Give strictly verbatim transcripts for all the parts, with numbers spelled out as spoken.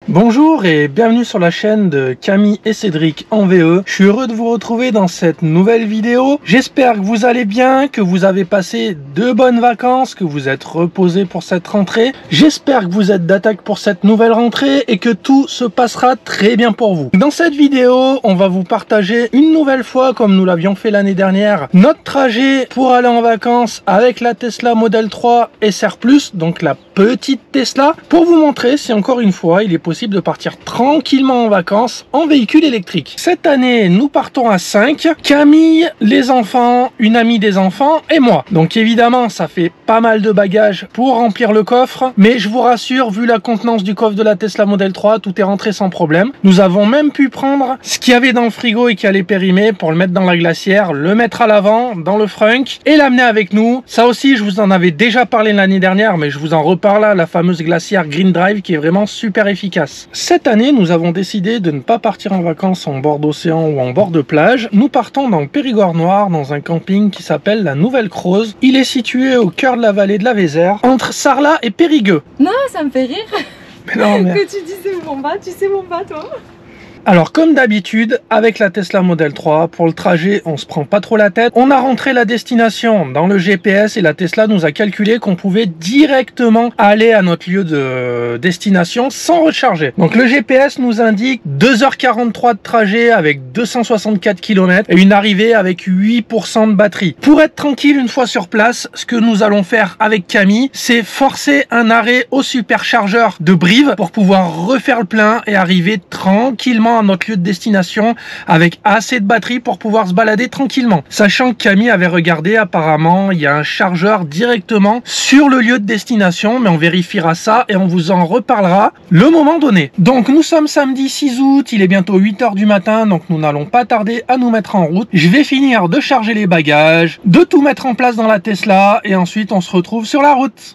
Bonjour et bienvenue sur la chaîne de Camille et Cédric en V E. Je suis heureux de vous retrouver dans cette nouvelle vidéo. J'espère que vous allez bien, que vous avez passé de bonnes vacances, que vous êtes reposés pour cette rentrée. J'espère que vous êtes d'attaque pour cette nouvelle rentrée et que tout se passera très bien pour vous. Dans cette vidéo, on va vous partager une nouvelle fois, comme nous l'avions fait l'année dernière, notre trajet pour aller en vacances avec la Tesla Model trois S R plus, donc la petite Tesla, pour vous montrer si encore une fois il est possible de partir tranquillement en vacances en véhicule électrique. Cette année, nous partons à cinq. Camille, les enfants, une amie des enfants et moi. Donc évidemment, ça fait pas mal de bagages pour remplir le coffre. Mais je vous rassure, vu la contenance du coffre de la Tesla Model trois, tout est rentré sans problème. Nous avons même pu prendre ce qu'il y avait dans le frigo et qui allait périmer pour le mettre dans la glacière, le mettre à l'avant, dans le frunk et l'amener avec nous. Ça aussi, je vous en avais déjà parlé l'année dernière, mais je vous en reparle là, la fameuse glacière Green Drive qui est vraiment super efficace. Cette année, nous avons décidé de ne pas partir en vacances en bord d'océan ou en bord de plage. Nous partons dans le Périgord noir, dans un camping qui s'appelle la Nouvelle Creuse. Il est situé au cœur de la vallée de la Vézère, entre Sarlat et Périgueux. Non, ça me fait rire. Mais non, mais... que tu dis c'est mon bas, tu sais mon bas toi. Alors comme d'habitude, avec la Tesla Model trois, pour le trajet, on se prend pas trop la tête. On a rentré la destination dans le G P S et la Tesla nous a calculé qu'on pouvait directement aller à notre lieu de destination sans recharger. Donc le G P S nous indique deux heures quarante-trois de trajet avec deux cent soixante-quatre kilomètres et une arrivée avec huit pour cent de batterie. Pour être tranquille une fois sur place, ce que nous allons faire avec Camille, c'est forcer un arrêt au superchargeur de Brive pour pouvoir refaire le plein et arriver tranquillement à notre lieu de destination avec assez de batterie pour pouvoir se balader tranquillement. Sachant que Camille avait regardé, apparemment il y a un chargeur directement sur le lieu de destination, mais on vérifiera ça et on vous en reparlera le moment donné. Donc nous sommes samedi six août, il est bientôt huit heures du matin, donc nous n'allons pas tarder à nous mettre en route. Je vais finir de charger les bagages, de tout mettre en place dans la Tesla et ensuite on se retrouve sur la route.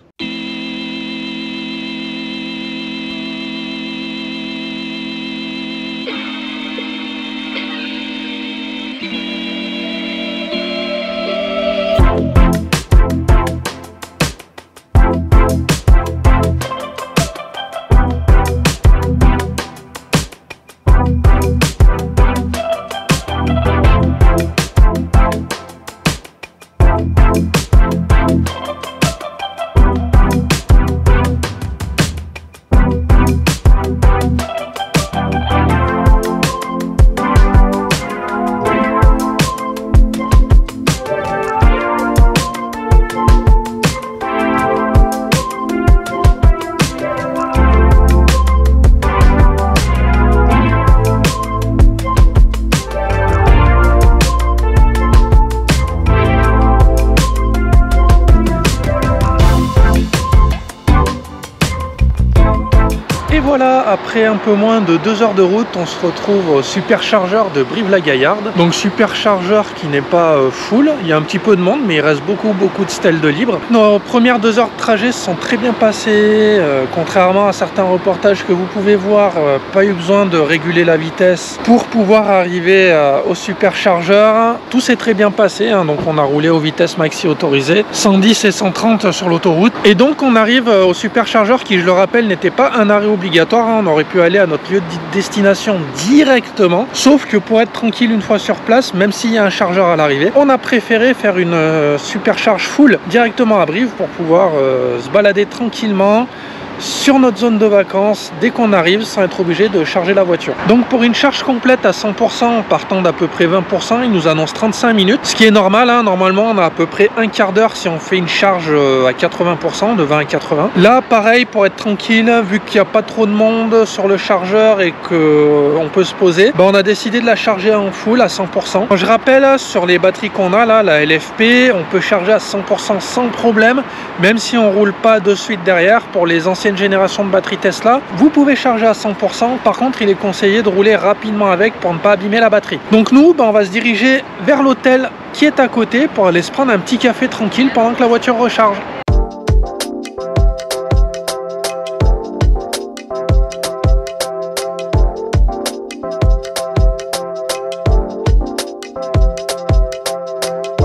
Voilà, après un peu moins de deux heures de route, on se retrouve au superchargeur de Brive-la-Gaillarde. Donc superchargeur qui n'est pas full, il y a un petit peu de monde, mais il reste beaucoup beaucoup de stèles de libre. Nos premières deux heures de trajet se sont très bien passées, euh, contrairement à certains reportages que vous pouvez voir, euh, pas eu besoin de réguler la vitesse pour pouvoir arriver euh, au superchargeur. Tout s'est très bien passé, hein, donc on a roulé aux vitesses maxi autorisées, cent dix et cent trente sur l'autoroute. Et donc on arrive au superchargeur qui, je le rappelle, n'était pas un arrêt obligatoire. On aurait pu aller à notre lieu de destination directement, sauf que pour être tranquille une fois sur place, même s'il y a un chargeur à l'arrivée, on a préféré faire une euh, supercharge full directement à Brive pour pouvoir euh, se balader tranquillement sur notre zone de vacances dès qu'on arrive sans être obligé de charger la voiture. Donc pour une charge complète à cent pour cent partant d'à peu près vingt pour cent, il nous annonce trente-cinq minutes, ce qui est normal, hein. Normalement on a à peu près un quart d'heure si on fait une charge à quatre-vingts pour cent, de vingt à quatre-vingts. Là pareil, pour être tranquille, vu qu'il n'y a pas trop de monde sur le chargeur et qu'on peut se poser, bah on a décidé de la charger en full à cent pour cent. Je rappelle, sur les batteries qu'on a là, la L F P, on peut charger à cent pour cent sans problème, même si on roule pas de suite derrière. Pour les anciennes génération de batterie Tesla, vous pouvez charger à cent pour cent. Par contre, il est conseillé de rouler rapidement avec pour ne pas abîmer la batterie. Donc nous, bah, on va se diriger vers l'hôtel qui est à côté pour aller se prendre un petit café tranquille pendant que la voiture recharge.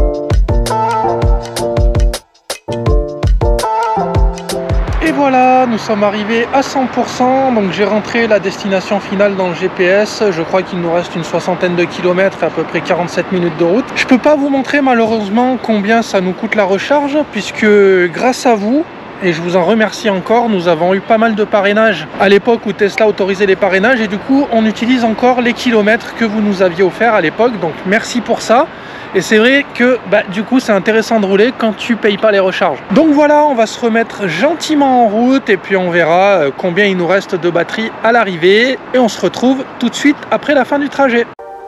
voilà, nous sommes arrivés à cent pour cent, donc j'ai rentré la destination finale dans le G P S. Je crois qu'il nous reste une soixantaine de kilomètres, à peu près quarante-sept minutes de route. Je peux pas vous montrer malheureusement combien ça nous coûte la recharge, puisque grâce à vous, et je vous en remercie encore, nous avons eu pas mal de parrainages à l'époque où Tesla autorisait les parrainages, et du coup on utilise encore les kilomètres que vous nous aviez offerts à l'époque, donc merci pour ça. Et c'est vrai que bah, du coup c'est intéressant de rouler quand tu payes pas les recharges. Donc voilà, on va se remettre gentiment en route et puis on verra combien il nous reste de batterie à l'arrivée, et on se retrouve tout de suite après la fin du trajet.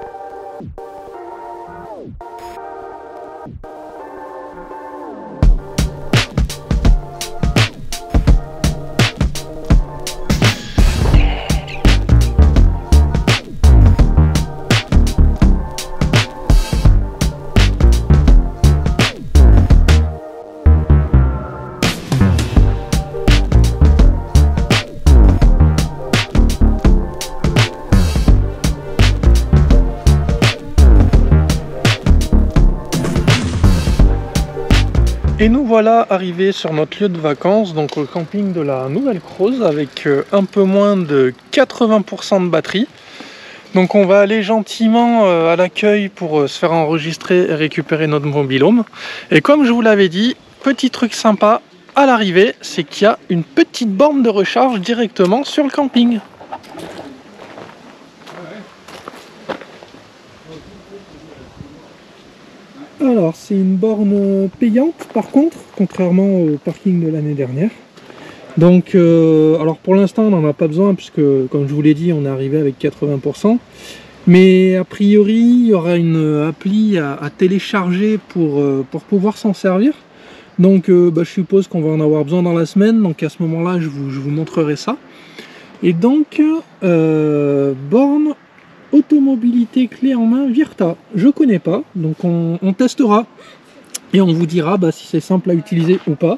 Et nous voilà arrivés sur notre lieu de vacances, donc au camping de la Nouvelle-Creuse, avec un peu moins de quatre-vingts pour cent de batterie. Donc on va aller gentiment à l'accueil pour se faire enregistrer et récupérer notre mobil-home. Et comme je vous l'avais dit, petit truc sympa à l'arrivée, c'est qu'il y a une petite borne de recharge directement sur le camping. Alors c'est une borne payante par contre, contrairement au parking de l'année dernière. Donc euh, alors pour l'instant on n'en a pas besoin puisque comme je vous l'ai dit on est arrivé avec quatre-vingts pour cent. Mais a priori il y aura une appli à, à télécharger pour, euh, pour pouvoir s'en servir. Donc euh, bah, je suppose qu'on va en avoir besoin dans la semaine, donc à ce moment là je vous, je vous montrerai ça. Et donc euh, borne automobilité clé en main Virta, je connais pas, donc on, on testera et on vous dira bah, si c'est simple à utiliser ou pas.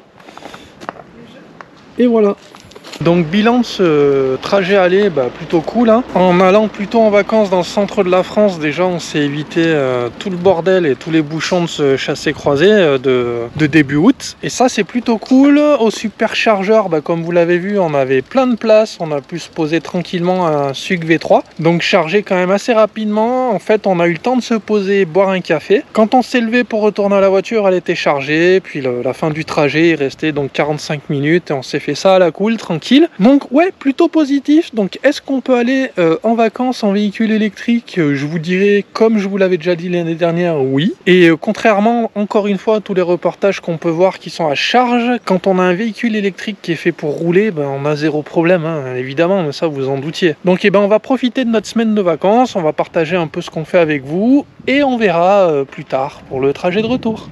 Et voilà. Donc bilan de ce trajet aller, bah, plutôt cool hein. En allant plutôt en vacances dans le centre de la France, déjà on s'est évité euh, tout le bordel et tous les bouchons de ce chassé-croisé euh, de, de début août. Et ça c'est plutôt cool. Au superchargeur, bah, comme vous l'avez vu, on avait plein de place, on a pu se poser tranquillement un S U V V trois. Donc chargé quand même assez rapidement. En fait on a eu le temps de se poser, boire un café. Quand on s'est levé pour retourner à la voiture, elle était chargée. Puis le, la fin du trajet, il restait donc quarante-cinq minutes et on s'est fait ça à la cool, tranquille. Donc ouais, plutôt positif. Donc est-ce qu'on peut aller euh, en vacances en véhicule électrique? euh, Je vous dirais, comme je vous l'avais déjà dit l'année dernière, oui. Et euh, contrairement, encore une fois, à tous les reportages qu'on peut voir qui sont à charge, quand on a un véhicule électrique qui est fait pour rouler, ben, on a zéro problème, hein, évidemment, mais ça vous en doutiez. Donc eh ben, on va profiter de notre semaine de vacances, on va partager un peu ce qu'on fait avec vous, et on verra euh, plus tard pour le trajet de retour.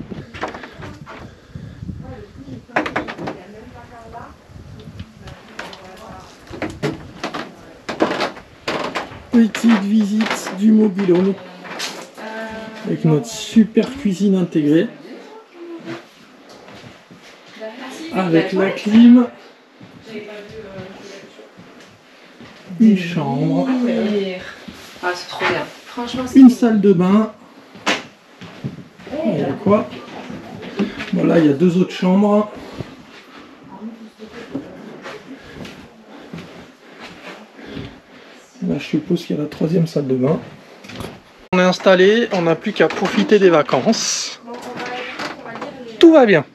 Petite visite du mobil-home avec notre super cuisine intégrée avec la clim, une chambre, ah, c'est trop bien. Franchement, une salle de bain. Il y a quoi? Voilà, il y a deux autres chambres. Là, je suppose qu'il y a la troisième salle de bain. On est installé, on n'a plus qu'à profiter des vacances. Tout va bien.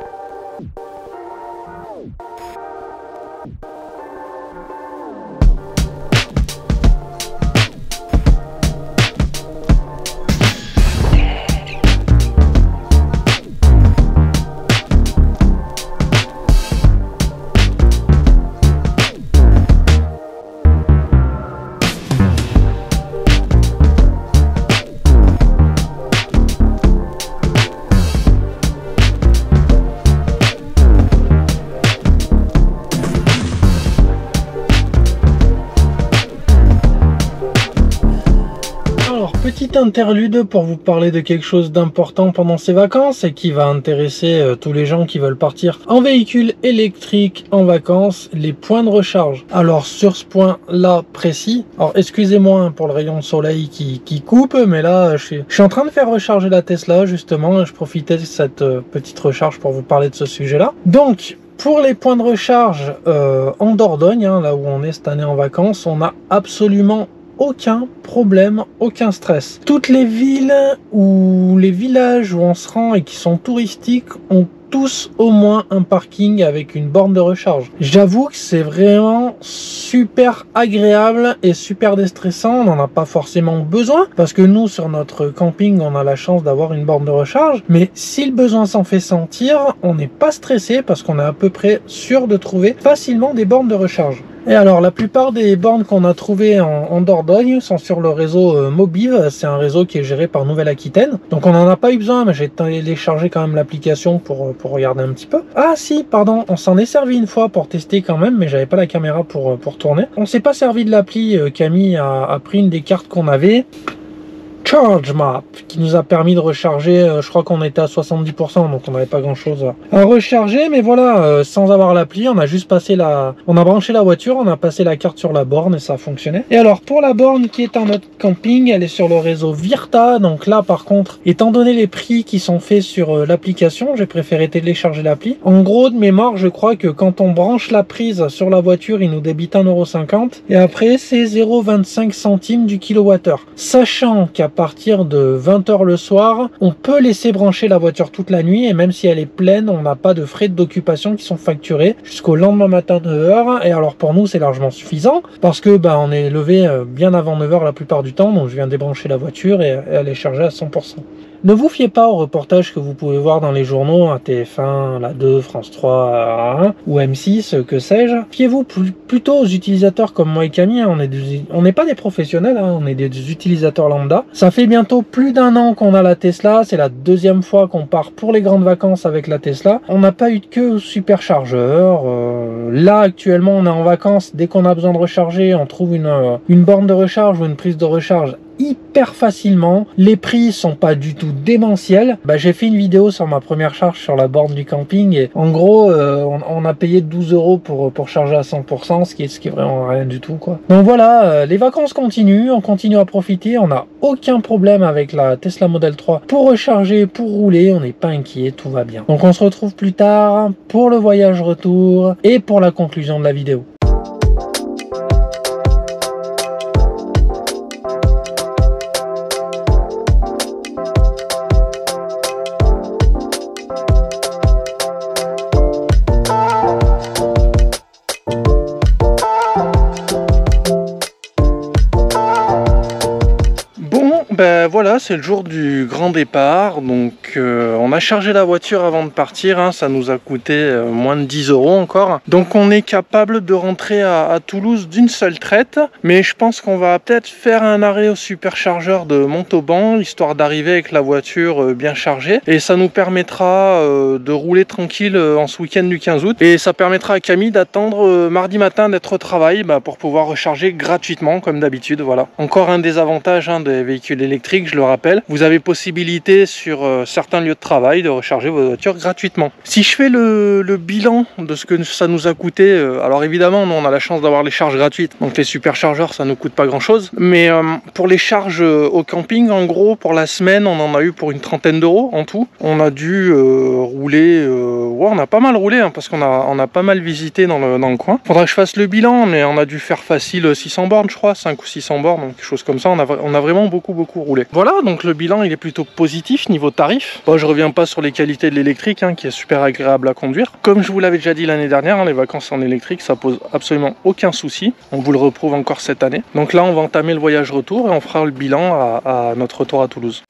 Petite interlude pour vous parler de quelque chose d'important pendant ces vacances et qui va intéresser euh, tous les gens qui veulent partir en véhicule électrique en vacances, les points de recharge. Alors sur ce point là précis, alors excusez-moi pour le rayon de soleil qui, qui coupe, mais là je suis, je suis en train de faire recharger la Tesla justement, et je profitais de cette euh, petite recharge pour vous parler de ce sujet là. Donc pour les points de recharge euh, en Dordogne, hein, là où on est cette année en vacances, on a absolument aucun problème, aucun stress. Toutes les villes ou les villages où on se rend et qui sont touristiques ont tous au moins un parking avec une borne de recharge. J'avoue que c'est vraiment super agréable et super déstressant. On n'en a pas forcément besoin parce que nous, sur notre camping, on a la chance d'avoir une borne de recharge. Mais si le besoin s'en fait sentir, on n'est pas stressé parce qu'on est à peu près sûr de trouver facilement des bornes de recharge. Et alors, la plupart des bornes qu'on a trouvées en, en Dordogne sont sur le réseau euh, Mobiv. C'est un réseau qui est géré par Nouvelle-Aquitaine. Donc, on n'en a pas eu besoin, mais j'ai téléchargé quand même l'application pour, pour regarder un petit peu. Ah si, pardon, on s'en est servi une fois pour tester quand même, mais j'avais pas la caméra pour, pour tourner. On s'est pas servi de l'appli. euh, Camille a, a pris une des cartes qu'on avait. Charge Map, qui nous a permis de recharger, euh, je crois qu'on était à soixante-dix pour cent, donc on n'avait pas grand chose à recharger, mais voilà, euh, sans avoir l'appli, on a juste passé la, on a branché la voiture, on a passé la carte sur la borne et ça a fonctionné. Et alors pour la borne qui est en notre camping, elle est sur le réseau Virta, donc là par contre, étant donné les prix qui sont faits sur euh, l'application, j'ai préféré télécharger l'appli. En gros de mémoire, je crois que quand on branche la prise sur la voiture, il nous débite un euro cinquante et après c'est zéro virgule vingt-cinq centimes du kilowattheure. Sachant qu'à À partir de vingt heures le soir, on peut laisser brancher la voiture toute la nuit et même si elle est pleine, on n'a pas de frais d'occupation qui sont facturés jusqu'au lendemain matin de neuf heures. Et alors pour nous, c'est largement suffisant parce que bah, on est levé bien avant neuf heures la plupart du temps, donc je viens débrancher la voiture et, et elle est chargée à cent pour cent. Ne vous fiez pas aux reportages que vous pouvez voir dans les journaux, à T F un, la deux, France trois, un, ou M six, que sais-je. Fiez-vous plutôt aux utilisateurs comme moi et Camille. On est on n'est pas des professionnels, hein, on est des utilisateurs lambda. Ça fait bientôt plus d'un an qu'on a la Tesla. C'est la deuxième fois qu'on part pour les grandes vacances avec la Tesla. On n'a pas eu de queue au superchargeur. Euh, là, actuellement, on est en vacances. Dès qu'on a besoin de recharger, on trouve une, une borne de recharge ou une prise de recharge hyper facilement. Les prix sont pas du tout démentiels. Bah, j'ai fait une vidéo sur ma première charge sur la borne du camping et en gros euh, on, on a payé douze euros pour, pour charger à cent pour cent, ce qui est, ce qui est vraiment rien du tout quoi. Donc voilà, euh, les vacances continuent, on continue à profiter, on n'a aucun problème avec la Tesla Model trois pour recharger, pour rouler, on n'est pas inquiet, tout va bien. Donc on se retrouve plus tard pour le voyage retour et pour la conclusion de la vidéo. Ben voilà, c'est le jour du grand départ, donc euh, on a chargé la voiture avant de partir, hein, ça nous a coûté euh, moins de dix euros encore. Donc on est capable de rentrer à, à Toulouse d'une seule traite, mais je pense qu'on va peut-être faire un arrêt au superchargeur de Montauban, histoire d'arriver avec la voiture euh, bien chargée, et ça nous permettra euh, de rouler tranquille euh, en ce week-end du quinze août, et ça permettra à Camille d'attendre euh, mardi matin d'être au travail bah, pour pouvoir recharger gratuitement comme d'habitude. Voilà, encore un des avantages hein, des véhicules électrique, je le rappelle, vous avez possibilité sur euh, certains lieux de travail de recharger vos voitures gratuitement. Si je fais le, le bilan de ce que ça nous a coûté, euh, alors évidemment nous on a la chance d'avoir les charges gratuites, donc les superchargeurs ça ne coûte pas grand chose, mais euh, pour les charges euh, au camping, en gros pour la semaine on en a eu pour une trentaine d'euros en tout. On a dû euh, rouler, euh, ouais on a pas mal roulé hein, parce qu'on a, on a pas mal visité dans le, dans le coin. Faudra que je fasse le bilan, mais on a dû faire facile six cents bornes je crois, cinq ou six cents bornes, donc quelque chose comme ça. On a, on a vraiment beaucoup beaucoup roulé. Voilà, donc le bilan il est plutôt positif niveau tarif. Bon, je reviens pas sur les qualités de l'électrique hein, qui est super agréable à conduire. Comme je vous l'avais déjà dit l'année dernière, hein, les vacances en électrique ça pose absolument aucun souci. On vous le reprouve encore cette année. Donc là on va entamer le voyage retour et on fera le bilan à, à notre retour à Toulouse.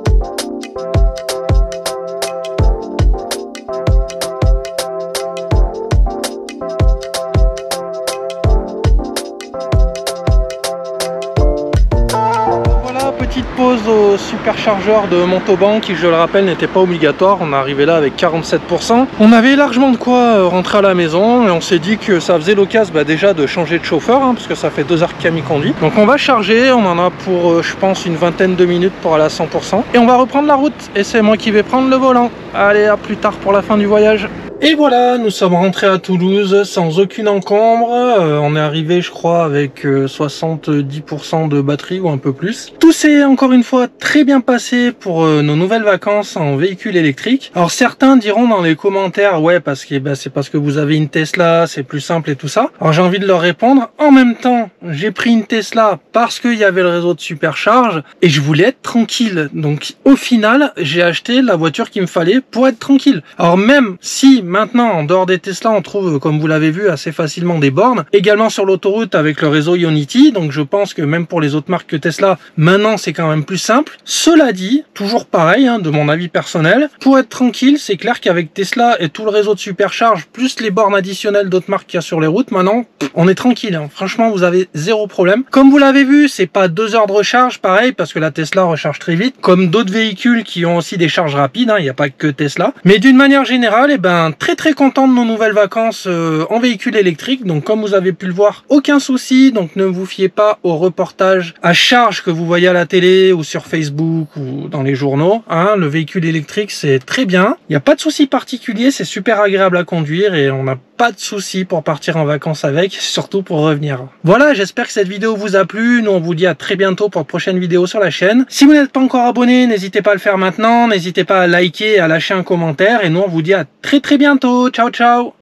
Petite pause au superchargeur de Montauban qui, je le rappelle, n'était pas obligatoire. On est arrivé là avec quarante-sept pour cent. On avait largement de quoi rentrer à la maison et on s'est dit que ça faisait l'occasion bah, déjà de changer de chauffeur hein, parce que ça fait deux heures que Camille conduit. Donc on va charger, on en a pour je pense une vingtaine de minutes pour aller à cent pour cent et on va reprendre la route et c'est moi qui vais prendre le volant. Allez, à plus tard pour la fin du voyage. Et voilà, nous sommes rentrés à Toulouse sans aucune encombre. Euh, on est arrivé, je crois, avec euh, soixante-dix pour cent de batterie ou un peu plus. Tout s'est encore une fois très bien passé pour euh, nos nouvelles vacances en véhicule électrique. Alors certains diront dans les commentaires, ouais, parce que bah, c'est parce que vous avez une Tesla, c'est plus simple et tout ça. Alors j'ai envie de leur répondre. En même temps, j'ai pris une Tesla parce qu'il y avait le réseau de supercharge et je voulais être tranquille. Donc au final, j'ai acheté la voiture qu'il me fallait pour être tranquille. Alors même si maintenant, en dehors des Tesla, on trouve, comme vous l'avez vu, assez facilement des bornes. Également sur l'autoroute avec le réseau Ionity. Donc je pense que même pour les autres marques que Tesla, maintenant c'est quand même plus simple. Cela dit, toujours pareil, hein, de mon avis personnel, pour être tranquille, c'est clair qu'avec Tesla et tout le réseau de supercharge, plus les bornes additionnelles d'autres marques qu'il y a sur les routes, maintenant, on est tranquille. Hein. Franchement, vous avez zéro problème. Comme vous l'avez vu, c'est pas deux heures de recharge, pareil, parce que la Tesla recharge très vite, comme d'autres véhicules qui ont aussi des charges rapides, hein, il n'y a pas que Tesla. Mais d'une manière générale, eh ben, très très content de nos nouvelles vacances euh, en véhicule électrique. Donc comme vous avez pu le voir, aucun souci. Donc ne vous fiez pas aux reportages à charge que vous voyez à la télé ou sur Facebook ou dans les journaux. Hein. Le véhicule électrique, c'est très bien. Il n'y a pas de souci particulier, c'est super agréable à conduire et on n'a pas de souci pour partir en vacances avec, surtout pour revenir. Voilà, j'espère que cette vidéo vous a plu. Nous, on vous dit à très bientôt pour de prochaines vidéos sur la chaîne. Si vous n'êtes pas encore abonné, n'hésitez pas à le faire maintenant. N'hésitez pas à liker et à lâcher un commentaire. Et nous, on vous dit à très très bientôt. Ciao, ciao!